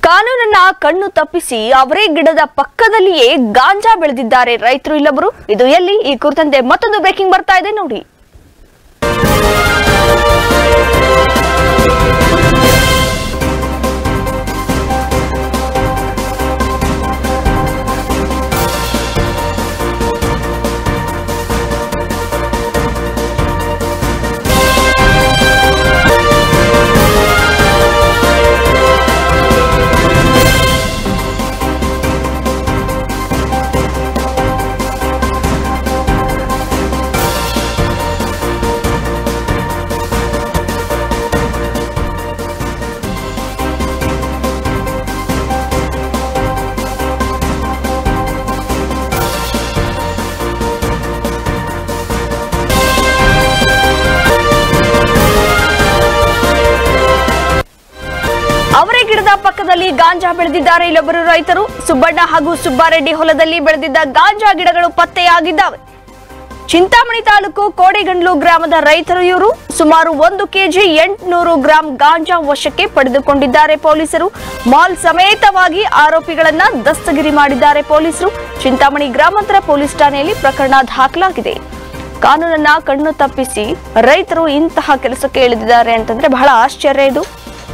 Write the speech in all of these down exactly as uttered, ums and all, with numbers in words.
ಕಾನೂನನ್ನ ಕಣ್ಣು ತಪ್ಪಿಸಿ ಅವರೇ ಗಿಡದ ಪಕ್ಕದಲ್ಲಿಯೇ ಗಾಂಜಾ ಬೆಳೆದಿದ್ದಾರೆ ರೈತರು ಇಲ್ಲೊಬ್ಬರು. ಇದು ಎಲ್ಲಿ? ಈ ಕುರಿತಂತೆ ಮತ್ತೊಂದು ಬ್ರೇಕಿಂಗ್ ಬರ್ತಾ ಇದೆ ನೋಡಿ. ಅವರೇ ಗಿಡದ ಪಕ್ಕದಲ್ಲಿ ಗಾಂಜಾ ಬೆಳೆದಿದ್ದಾರೆ ಇಲ್ಲೊಬ್ಬರು ರೈತರು. ಸುಬ್ಬಣ್ಣ ಹಾಗೂ ಸುಬ್ಬಾರೆಡ್ಡಿ ಹೊಲದಲ್ಲಿ ಬೆಳೆದಿದ್ದ ಗಾಂಜಾ ಗಿಡಗಳು ಪತ್ತೆಯಾಗಿದ್ದಾವೆ. ಚಿಂತಾಮಣಿ ತಾಲೂಕು ಕೋಡೆಗಂಡ್ಲು ಗ್ರಾಮದ ರೈತರು ಇವರು. ಸುಮಾರು ಒಂದು ಕೆಜಿ ಎಂಟುನೂರು ಗ್ರಾಂ ಗಾಂಜಾ ವಶಕ್ಕೆ ಪಡೆದುಕೊಂಡಿದ್ದಾರೆ ಪೊಲೀಸರು. ಮಾಲ್ ಸಮೇತವಾಗಿ ಆರೋಪಿಗಳನ್ನ ದಸ್ತಗಿರಿ ಮಾಡಿದ್ದಾರೆ ಪೊಲೀಸರು. ಚಿಂತಾಮಣಿ ಗ್ರಾಮಾಂತರ ಪೊಲೀಸ್ ಠಾಣೆಯಲ್ಲಿ ಪ್ರಕರಣ ದಾಖಲಾಗಿದೆ. ಕಾನೂನನ್ನ ಕಣ್ಣು ತಪ್ಪಿಸಿ ರೈತರು ಇಂತಹ ಕೆಲಸಕ್ಕೆ ಇಳಿದಿದ್ದಾರೆ ಅಂತಂದ್ರೆ ಬಹಳ ಆಶ್ಚರ್ಯ ಇದು.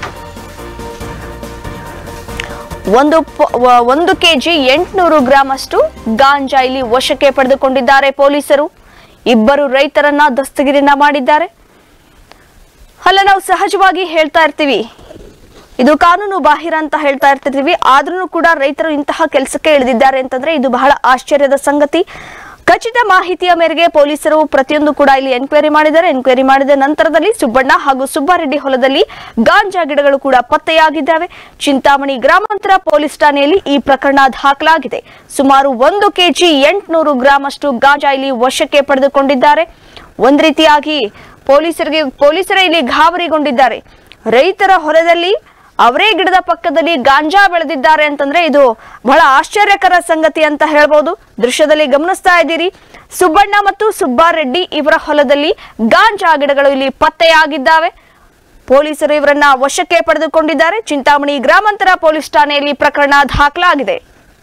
ಒಂದು ಒಂದು ಕೆಜಿ ಎಂಟುನೂರು ಗ್ರಾಂ ಅಷ್ಟು ಗಾಂಜಾ ಇಲ್ಲಿ ವಶಕ್ಕೆ ಪಡೆದುಕೊಂಡಿದ್ದಾರೆ ಪೊಲೀಸರು. ಇಬ್ಬರು ರೈತರನ್ನ ದಸ್ತಗಿರಿನ ಮಾಡಿದ್ದಾರೆ. ಅಲ್ಲ, ನಾವು ಸಹಜವಾಗಿ ಹೇಳ್ತಾ ಇರ್ತೀವಿ ಇದು ಕಾನೂನು ಬಾಹಿರ ಅಂತ ಹೇಳ್ತಾ ಇರ್ತಿರ್ತೀವಿ, ಆದ್ರೂ ಕೂಡ ರೈತರು ಇಂತಹ ಕೆಲಸಕ್ಕೆ ಇಳಿದಿದ್ದಾರೆ ಅಂತಂದ್ರೆ ಇದು ಬಹಳ ಆಶ್ಚರ್ಯದ ಸಂಗತಿ. ಖಚಿತ ಮಾಹಿತಿಯ ಮೇರೆಗೆ ಪೊಲೀಸರು ಪ್ರತಿಯೊಂದು ಕೂಡ ಇಲ್ಲಿ ಎನ್ಕ್ವೈರಿ ಮಾಡಿದ್ದಾರೆ. ಎನ್ಕ್ವೈರಿ ಮಾಡಿದ ನಂತರದಲ್ಲಿ ಸುಬ್ಬಣ್ಣ ಹಾಗೂ ಸುಬ್ಬಾರೆಡ್ಡಿ ಹೊಲದಲ್ಲಿ ಗಾಂಜಾ ಗಿಡಗಳು ಕೂಡ ಪತ್ತೆಯಾಗಿದ್ದಾವೆ. ಚಿಂತಾಮಣಿ ಗ್ರಾಮಾಂತರ ಪೊಲೀಸ್ ಠಾಣೆಯಲ್ಲಿ ಈ ಪ್ರಕರಣ ದಾಖಲಾಗಿದೆ. ಸುಮಾರು ಒಂದು ಕೆಜಿ ಎಂಟುನೂರು ಗ್ರಾಂ ಅಷ್ಟು ಗಾಂಜಾ ಇಲ್ಲಿ ವಶಕ್ಕೆ ಪಡೆದುಕೊಂಡಿದ್ದಾರೆ. ಒಂದ್ ರೀತಿಯಾಗಿ ಪೊಲೀಸರಿಗೆ ಪೊಲೀಸರೇ ಇಲ್ಲಿ ಗಾಬರಿಗೊಂಡಿದ್ದಾರೆ. ರೈತರ ಹೊಲದಲ್ಲಿ ಅವರೇ ಗಿಡದ ಪಕ್ಕದಲ್ಲಿ ಗಾಂಜಾ ಬೆಳೆದಿದ್ದಾರೆ ಅಂತಂದ್ರೆ ಇದು ಬಹಳ ಆಶ್ಚರ್ಯಕರ ಸಂಗತಿ ಅಂತ ಹೇಳ್ಬೋದು. ದೃಶ್ಯದಲ್ಲಿ ಗಮನಿಸ್ತಾ ಇದ್ದೀರಿ, ಸುಬ್ಬಣ್ಣ ಮತ್ತು ಸುಬ್ಬಾರೆಡ್ಡಿ ಇವರ ಹೊಲದಲ್ಲಿ ಗಾಂಜಾ ಗಿಡಗಳು ಇಲ್ಲಿ ಪತ್ತೆಯಾಗಿದ್ದಾವೆ. ಪೊಲೀಸರು ಇವರನ್ನ ವಶಕ್ಕೆ ಪಡೆದುಕೊಂಡಿದ್ದಾರೆ. ಚಿಂತಾಮಣಿ ಗ್ರಾಮಾಂತರ ಪೊಲೀಸ್ ಠಾಣೆಯಲ್ಲಿ ಪ್ರಕರಣ ದಾಖಲಾಗಿದೆ.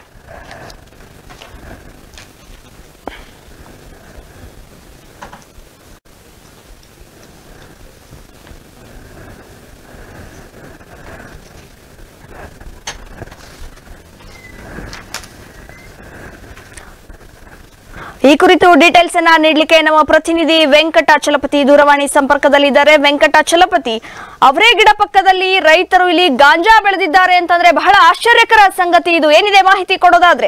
ಈ ಕುರಿತು ಡೀಟೇಲ್ಸ್ ಅನ್ನ ನೀಡಲಿಕ್ಕೆ ನಮ್ಮ ಪ್ರತಿನಿಧಿ ವೆಂಕಟಾಚಲಪತಿ ದೂರವಾಣಿ ಸಂಪರ್ಕದಲ್ಲಿದ್ದಾರೆ. ವೆಂಕಟಾಚಲಪತಿ, ಅವರೇ ಗಿಡ ಪಕ್ಕದಲ್ಲಿ ರೈತರು ಇಲ್ಲಿ ಗಾಂಜಾ ಬೆಳೆದಿದ್ದಾರೆ ಅಂತಂದ್ರೆ ಬಹಳ ಆಶ್ಚರ್ಯಕರ ಸಂಗತಿ. ಇದು ಏನಿದೆ ಮಾಹಿತಿ ಕೊಡೋದಾದ್ರೆ?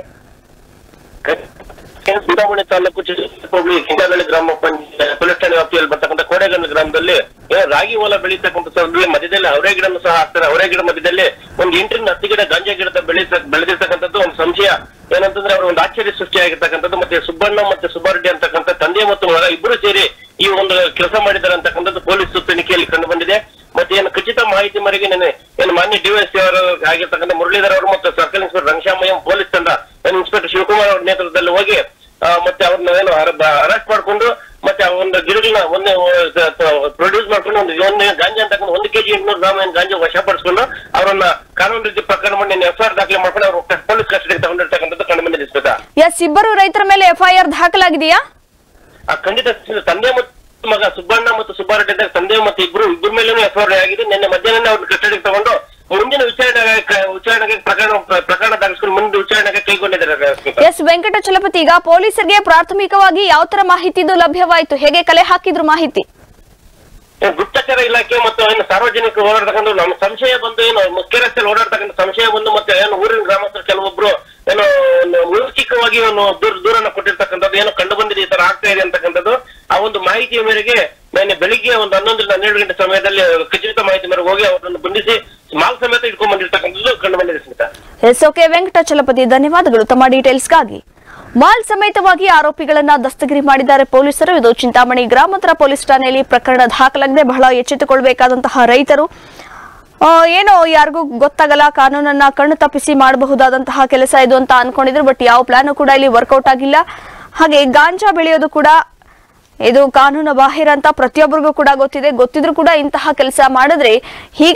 ಚಿಂತಾಮಣಿ ತಾಲೂಕು ಚಿಂತಾಮಣಿ ಗ್ರಾಮ ಪಂಚಾಯತ್ ಪೊಲೀಸ್ ಠಾಣೆ ವ್ಯಾಪ್ತಿಯಲ್ಲಿ ಬರ್ತಕ್ಕಂಥ ಕೋಡೆಗಂಡ್ಲು ಗ್ರಾಮದಲ್ಲಿ ರಾಗಿ ಹೊಲ ಬೆಳೀತಕ್ಕಂಥ ಸಂದರ್ಭದಲ್ಲಿ ಮಧ್ಯದಲ್ಲಿ ಅವರೇ ಗಿಡನ್ನು ಸಹ ಹಾಕ್ತಾರೆ. ಅವರೇ ಗಿಡ ಮಧ್ಯದಲ್ಲಿ ಒಂದು ಎಂಟರಿಂದ ಹತ್ತು ಗಿಡ ಗಾಂಜಾ ಗಿಡ ಬೆಳೀತ ಬೆಳೆದಿರ್ತಕ್ಕಂಥದ್ದು ಒಂದು ಸಂಶಯ ಏನಂತಂದ್ರೆ ಅವ್ರ ಒಂದು ಆಶ್ಚರ್ಯ ಸೃಷ್ಟಿಯಾಗಿರ್ತಕ್ಕಂಥದ್ದು. ಮತ್ತೆ ಸುಬ್ಬಣ್ಣ ಮತ್ತೆ ಸುಬ್ಬಾರೆಡ್ಡಿ ಅಂತಕ್ಕಂಥ ತಂದೆ ಮತ್ತು ಮಗ ಇಬ್ಬರು ಸೇರಿ ಈ ಒಂದು ಕೆಲಸ ಮಾಡಿದ್ದಾರೆ ಅಂತಕ್ಕಂಥದ್ದು ಪೊಲೀಸ್ ತನಿಖೆಯಲ್ಲಿ ಕಂಡು ಬಂದಿದೆ. ಮತ್ತೆ ಏನು ಖಚಿತ ಮಾಹಿತಿ ಮೇರೆಗೆ ನೆನೆ ಏನು ಮಾನ್ಯ ಡಿವೈಎಸ್ಪಿ ಅವರ ಆಗಿರ್ತಕ್ಕಂಥ ಮುರಳೀಧರ್ ಅವರು ಮತ್ತು ಸರ್ಕಲ್ ಇನ್ಸ್ಪೆಕ್ಟರ್ ರಂಗಶಾಮಯ್ಯ ಪೊಲೀಸ್ ತಂಡ ಇನ್ಸ್ಪೆಕ್ಟರ್ ಶಿವಕುಮಾರ್ ಅವರ ನೇತೃತ್ವದಲ್ಲಿ ಹೋಗಿ ಮತ್ತೆ ಅವ್ರನ್ನ ಏನು ಅರೆಸ್ಟ್ ಮಾಡ್ಕೊಂಡು ಮತ್ತೆ ಒಂದು ಗಿಡಗಳನ್ನ ಒಂದೇ ಪ್ರೊಡ್ಯೂಸ್ ಮಾಡ್ಕೊಂಡು ಒಂದು ಒಂದು ಗಾಂಜಾ ಅಂತಕ್ಕಂಥ ಒಂದು ಕೆಜಿ ಎಂಟುನೂರು ಗ್ರಾಮ ಗಾಂಜಾ ವಶಪಡಿಸ್ಕೊಂಡು ಅವರನ್ನ ಕಾನೂನು ರೀತಿ ಪ್ರಕರಣ ಮಾಡಿ ಎಫ್ ಐ ಆರ್ ದಾಖಲೆ ಮಾಡ್ಕೊಂಡು ಅವರು ಪೊಲೀಸ್ ಕಸ್ಟಡಿಗೆ ತಗೊಂಡಿರ್ತಕ್ಕಂಥದ್ದು ಕಂಡು ಬಂದಿದೆ. ಎಸ್, ಇಬ್ಬರು ರೈತರ ಮೇಲೆ ಎಫ್ ಐ ಆರ್ ದಾಖಲಾಗಿದೆಯಾ? ಖಂಡಿತ ತಂದೆ ಮತ್ತು ಮಗ ಸುಬ್ಬಣ್ಣ ಮತ್ತು ಸುಬ್ಬಾರೆಡ್ಡಿ ತಂದೆ ಮತ್ತು ಇಬ್ರು ಇಬ್ಬರ ಮೇಲೂ ಎಫ್ ಐ ಆರ್ ಆಗಿದೆ. ನಿನ್ನೆ ಮಧ್ಯಾಹ್ನ ಅವ್ರನ್ನ ಕಸ್ಟಡಿಗೆ ತಗೊಂಡು ಮುಂದಿನ ವಿಚಾರಣೆ ವಿಚಾರಣೆಗೆ ಪ್ರಕರಣ ಪ್ರಕರಣ ದಾಖಲಿಸಿಕೊಂಡು ಮುಂದಿನ ವಿಚಾರಣೆಗೆ ಕೈಗೊಂಡಿದ್ದಾರೆ. ಎಸ್ ವೆಂಕಟಾಚಲಪತಿ, ಈಗ ಪೊಲೀಸರಿಗೆ ಪ್ರಾಥಮಿಕವಾಗಿ ಯಾವ ತರ ಮಾಹಿತಿ ಇದು ಲಭ್ಯವಾಯಿತು? ಹೇಗೆ ಕಲೆ ಹಾಕಿದ್ರು ಮಾಹಿತಿ? ಗುಪ್ತಚರ ಇಲಾಖೆ ಮತ್ತು ಏನು ಸಾರ್ವಜನಿಕರು ಓಡಾಡ್ತಕ್ಕಂಥ ನಮ್ಮ ಸಂಶಯ ಬಂದು ಏನು ಮುಖ್ಯ ರಸ್ತೆಯಲ್ಲಿ ಓಡಾಡ್ತಕ್ಕಂಥ ಸಂಶಯ ಬಂದು ಮತ್ತೆ ಏನು ಊರಿನ ಗ್ರಾಮಸ್ಥರು ಕೆಲವೊಬ್ರು ಏನು ಮೌಖಿಕವಾಗಿ ಒಂದು ದೂರ ದೂರನ್ನ ಕೊಟ್ಟಿರ್ತಕ್ಕಂಥದ್ದು ಏನೋ ಕಂಡು ಬಂದಿದೆ, ಈ ತರ ಆಗ್ತಾ ಇದೆ ಅಂತಕ್ಕಂಥದ್ದು. ಆ ಒಂದು ಮಾಹಿತಿಯ ಮೇರೆಗೆ ನಾನು ಬೆಳಿಗ್ಗೆ ಒಂದು ಹನ್ನೊಂದರಿಂದ ಹನ್ನೆರಡು ಗಂಟೆ ಸಮಯದಲ್ಲಿ ಖಚಿತ ಮಾಹಿತಿ ಮೇರೆಗೆ ಹೋಗಿ ಅವರನ್ನು ಬಂಧಿಸಿ ಮಾಲ್ ಸಮೇತ ಇಟ್ಕೊಂಡ್ ಬಂದಿರ್ತಕ್ಕಂಥದ್ದು ಕಂಡು ಬಂದಿದೆ ಸ್ಮಿತಾ. ಎಸ್, ಓಕೆ ವೆಂಕಟಾಚಲಪತಿ, ಧನ್ಯವಾದಗಳು ತಮ್ಮ ಡೀಟೇಲ್ಸ್ಗಾಗಿ. ಮಾಲ್ ಸಮೇತವಾಗಿ ಆರೋಪಿಗಳನ್ನ ದಸ್ತಗಿರಿ ಮಾಡಿದ್ದಾರೆ ಪೊಲೀಸರು. ಇದು ಚಿಂತಾಮಣಿ ಗ್ರಾಮಾಂತರ ಪೊಲೀಸ್ ಠಾಣೆಯಲ್ಲಿ ಪ್ರಕರಣ ದಾಖಲಾಗಿದೆ. ಬಹಳ ಎಚ್ಚೆತ್ತುಕೊಳ್ಬೇಕಾದಂತಹ ರೈತರು ಏನೋ ಯಾರಿಗೂ ಗೊತ್ತಾಗಲ್ಲ, ಕಾನೂನನ್ನ ಕಣ್ಣು ತಪ್ಪಿಸಿ ಮಾಡಬಹುದಾದಂತಹ ಕೆಲಸ ಇದು ಅಂತ ಅನ್ಕೊಂಡಿದ್ರು. ಬಟ್ ಯಾವ ಪ್ಲಾನ್ ಕೂಡ ಇಲ್ಲಿ ವರ್ಕೌಟ್ ಆಗಿಲ್ಲ. ಹಾಗೆ ಗಾಂಜಾ ಬೆಳೆಯೋದು ಕೂಡ ಇದು ಕಾನೂನು ಬಾಹಿರ ಅಂತ ಪ್ರತಿಯೊಬ್ಬರಿಗೂ ಕೂಡ ಗೊತ್ತಿದೆ. ಗೊತ್ತಿದ್ರು ಕೂಡ ಇಂತಹ ಕೆಲಸ ಮಾಡಿದ್ರೆ ಹೀಗೆ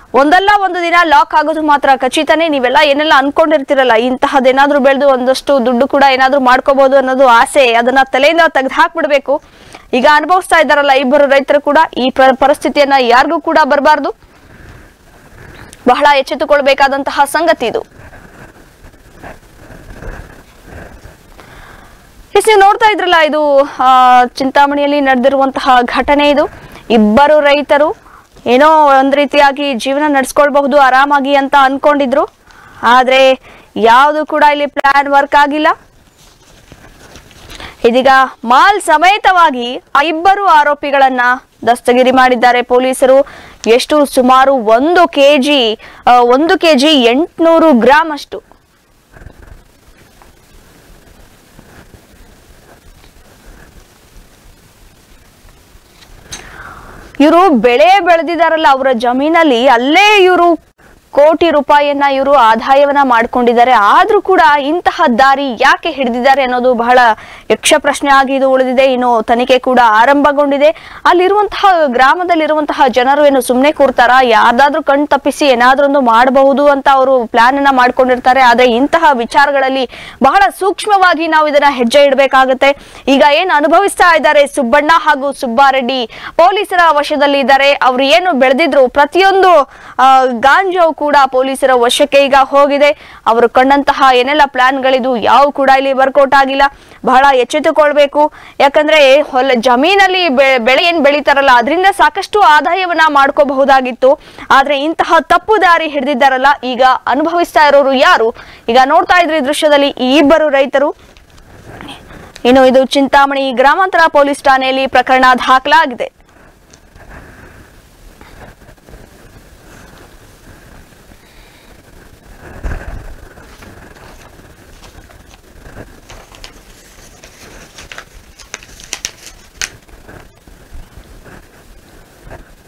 ಒಂದಲ್ಲ ಒಂದು ದಿನ ಲಾಕ್ ಆಗೋದು ಮಾತ್ರ ಖಚಿತನೇ. ನೀವೆಲ್ಲ ಏನೆಲ್ಲ ಅನ್ಕೊಂಡಿರ್ತಿರಲ್ಲ, ಇಂತಹದ್ದೇನಾದ್ರೂ ಬೆಳೆದು ಒಂದಷ್ಟು ದುಡ್ಡು ಕೂಡ ಏನಾದ್ರೂ ಮಾಡ್ಕೋಬಹುದು ಅನ್ನೋದು ಆಸೆ, ಅದನ್ನ ತಲೆಯಿಂದ ತೆಗೆದು ಹಾಕ್ಬಿಡ್ಬೇಕು. ಈಗ ಅನುಭವಿಸ್ತಾ ಇದ್ದಾರಲ್ಲ ಇಬ್ಬರು ರೈತರು ಕೂಡ, ಈ ಪರಿಸ್ಥಿತಿಯನ್ನ ಯಾರಿಗೂ ಕೂಡ ಬರಬಾರ್ದು. ಬಹಳ ಎಚ್ಚೆತ್ತುಕೊಳ್ಬೇಕಾದಂತಹ ಸಂಗತಿ ಇದು. ನೀವು ನೋಡ್ತಾ ಇದ್ರಲ್ಲ, ಇದು ಆ ಚಿಂತಾಮಣಿಯಲ್ಲಿ ನಡೆದಿರುವಂತಹ ಘಟನೆ. ಇದು ಇಬ್ಬರು ರೈತರು ಏನೋ ಒಂದ್ ರೀತಿಯಾಗಿ ಜೀವನ ನಡೆಸ್ಕೊಳ್ಬಹುದು ಆರಾಮಾಗಿ ಅಂತ ಅನ್ಕೊಂಡಿದ್ರು. ಆದ್ರೆ ಯಾವುದು ಕೂಡ ಇಲ್ಲಿ ಪ್ಲಾನ್ ವರ್ಕ್ ಆಗಿಲ್ಲ. ಇದೀಗ ಮಾಲ್ ಸಮೇತವಾಗಿ ಆ ಇಬ್ಬರು ಆರೋಪಿಗಳನ್ನ ದಸ್ತಗಿರಿ ಮಾಡಿದ್ದಾರೆ ಪೊಲೀಸರು. ಎಷ್ಟು? ಸುಮಾರು ಒಂದು ಕೆಜಿ ಒಂದು ಕೆಜಿ ಎಂಟುನೂರು ಗ್ರಾಮ್ ಅಷ್ಟು. ಇವರು ಬೆಳೆ ಬೆಳೆದಿದ್ದಾರಲ್ಲ ಅವರ ಜಮೀನಲ್ಲಿ, ಅಲ್ಲೇ ಇವರು ಕೋಟಿ ರೂಪಾಯಿಯನ್ನ ಇವರು ಆದಾಯವನ್ನ ಮಾಡ್ಕೊಂಡಿದ್ದಾರೆ. ಆದ್ರೂ ಕೂಡ ಇಂತಹ ದಾರಿ ಯಾಕೆ ಹಿಡಿದಿದ್ದಾರೆ ಅನ್ನೋದು ಬಹಳ ಯಕ್ಷ ಪ್ರಶ್ನೆ ಆಗಿ ಇದು ಉಳಿದಿದೆ. ಇನ್ನು ತನಿಖೆ ಕೂಡ ಆರಂಭಗೊಂಡಿದೆ. ಅಲ್ಲಿರುವಂತಹ ಗ್ರಾಮದಲ್ಲಿರುವಂತಹ ಜನರು ಏನು ಸುಮ್ಮನೆ ಕೂರ್ತಾರ? ಯಾರ್ದಾದ್ರೂ ಕಣ್ ತಪ್ಪಿಸಿ ಏನಾದ್ರೊಂದು ಮಾಡಬಹುದು ಅಂತ ಅವರು ಪ್ಲಾನ್ ಅನ್ನ ಮಾಡ್ಕೊಂಡಿರ್ತಾರೆ. ಆದ್ರೆ ಇಂತಹ ವಿಚಾರಗಳಲ್ಲಿ ಬಹಳ ಸೂಕ್ಷ್ಮವಾಗಿ ನಾವು ಇದನ್ನ ಹೆಜ್ಜೆ ಇಡಬೇಕಾಗತ್ತೆ. ಈಗ ಏನ್ ಅನುಭವಿಸ್ತಾ ಇದ್ದಾರೆ ಸುಬ್ಬಣ್ಣ ಹಾಗೂ ಸುಬ್ಬಾರೆಡ್ಡಿ, ಪೊಲೀಸರ ವಶದಲ್ಲಿ ಇದ್ದಾರೆ. ಅವ್ರು ಏನು ಬೆಳೆದಿದ್ರು ಪ್ರತಿಯೊಂದು ಗಾಂಜಾವು ಕೂಡ ಪೊಲೀಸರ ವಶಕ್ಕೆ ಈಗ ಹೋಗಿದೆ. ಅವರು ಕಂಡಂತಹ ಏನೆಲ್ಲ ಪ್ಲಾನ್ಗಳಿದು ಯಾವ ಕೂಡ ಇಲ್ಲಿ ವರ್ಕೌಟ್ ಆಗಿಲ್ಲ. ಬಹಳ ಎಚ್ಚೆತ್ತುಕೊಳ್ಬೇಕು. ಯಾಕಂದ್ರೆ ಹೊಲ ಜಮೀನಲ್ಲಿ ಬೆಳೆ ಏನ್ ಬೆಳೀತಾರಲ್ಲ ಅದರಿಂದ ಸಾಕಷ್ಟು ಆದಾಯವನ್ನ ಮಾಡ್ಕೋಬಹುದಾಗಿತ್ತು. ಆದ್ರೆ ಇಂತಹ ತಪ್ಪು ದಾರಿ ಹಿಡಿದಿದ್ದಾರಲ್ಲ, ಈಗ ಅನುಭವಿಸ್ತಾ ಇರೋರು ಯಾರು? ಈಗ ನೋಡ್ತಾ ಇದ್ರಿ ದೃಶ್ಯದಲ್ಲಿ ಈ ಇಬ್ಬರು ರೈತರು. ಇನ್ನು ಇದು ಚಿಂತಾಮಣಿ ಗ್ರಾಮಾಂತರ ಪೊಲೀಸ್ ಠಾಣೆಯಲ್ಲಿ ಪ್ರಕರಣ ದಾಖಲಾಗಿದೆ.